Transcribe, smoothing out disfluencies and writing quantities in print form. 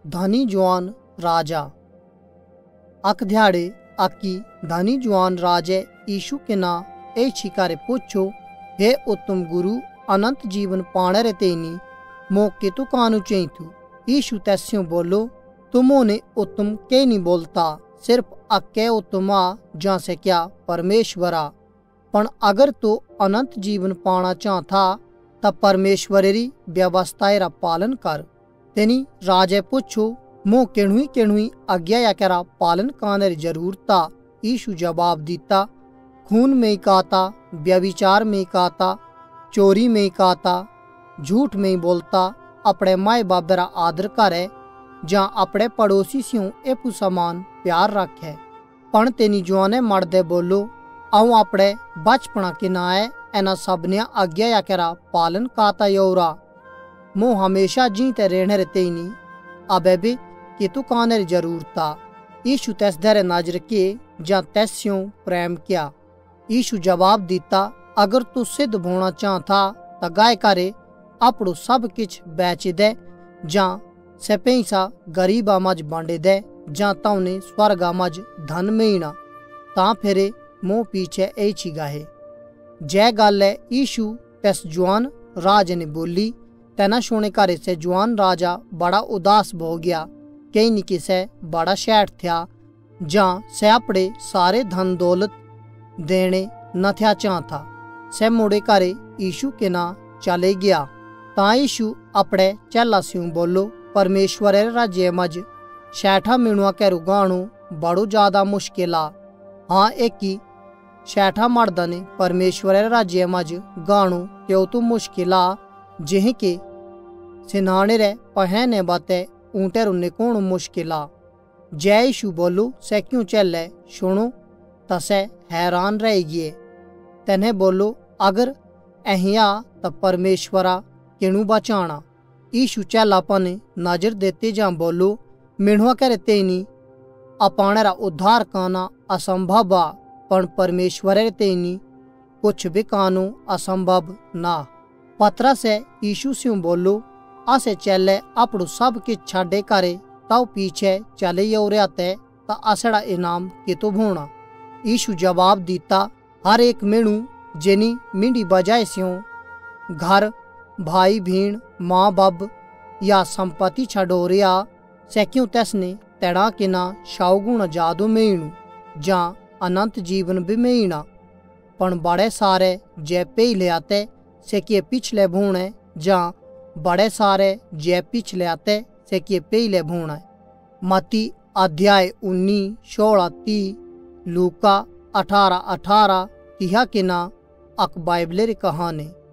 धनी जवान राजा। अक ध्याड़े आकी धनी जवान राजे यीशु के ना ए छिकारे पूछो, हे उत्तम गुरु, अनंत जीवन पाने रे तेनी मौके तो कानू चाहिए थू। यीशु तस्यों बोलो, तुमोने उत्तम के नहीं बोलता, सिर्फ अके उत्तम आ जा से क्या परमेश्वरा। पण अगर तो अनंत जीवन पाना चाहता तब परमेश्वर री व्यवस्था रा पालन कर। तेनी राजे पूछो, मो केणुई आज्ञा या करा पालन करने री जरूरता। यीशु जवाब दिता, खून में काता, व्यभिचार में काता, चोरी में काता, झूठ में बोलता, अपने माए बाप रा आदर करे, जहाँ अपने पड़ोसी स्यों एपू समान प्यार रखे। पण तेनी जवाने मर्दे बोलो, आऊं अपने बचपना के नाए एना सबने आज्ञा या करा पालन काता योरा। मो हमेशा जीते रहने तेनी अबे भी कि तू काने जरूरता। यीशु तैस धरे नजर के जा तैस्यों प्रेम किया। यीशु जवाब दिता, अगर तू सिद्ध होना चाहता तो गाय करे अपड़ो सब किछ बेच दे, जा से पैसा गरीबा मज बांटे दे, जा तौने स्वर्गा मज धन मिलना, ता फिरे मोह पीछे ऐची गाहे। जय गल है यीशु तैस जवान राज ने बोली। तेना सुने करे से जवान राजा बड़ा उदास हो गया, कई निकी से बड़ा शहर था, जहाँ से अपने सारे धन दौलत देने न था चाहता। से मुड़े करे यीशु के ना चले गया। ता यीशु अपने चेला स्यूं बोलो, परमेश्वर राज्य मज शैठा मिणुआ के रुगाणु बड़ो ज्यादा मुश्किल आ। हाँ एक ही शैठा मर्द ने परमेश्वर राज्य मज गाणु क्यों तो मुश्किल आ, जिह के सिनाने रे पहने बाते ऊँटे रुन्ने कौन मुश्किला। जय यीशु बोलो, से क्यों चले सुनो तसे हैरान रहेगी। तेने बोलो, अगर अहिया तब परमेश्वरा किणु बचाना। यीशु चेलापन नजर देते जा बोलो, मिणुआ करे तेनी अपाणरा उद्धार काना असंभव आ, पण परमेश्वर तेनी कुछ भी कानू असंभव ना। पतरा से यीशु स्यूं बोलो, आसे चले अपड़ो सब किछ छाड़े करे ताऊ पीछे चले योरियाते ता असड़ा इनाम कितो भोना। यीशु जवाब दिता, हर एक मेणु जेनी मिंडी बजाय स्यों घर भाई भीण माँ बाप या संपत्ति छडोरिया से क्यों तसने तेड़ा के ना शाउगुण जादू मेणु जा अनंत जीवन भी मेणा। पण बड़े सारे जे पे ले आते से किए पिछले भूणे, जा बड़े सारे जे पिछले आते से किए पहले भूणे। मती अध्याय 19:16-30, लूका 18:18 तिहा के ना अक बाइबल री कहानी।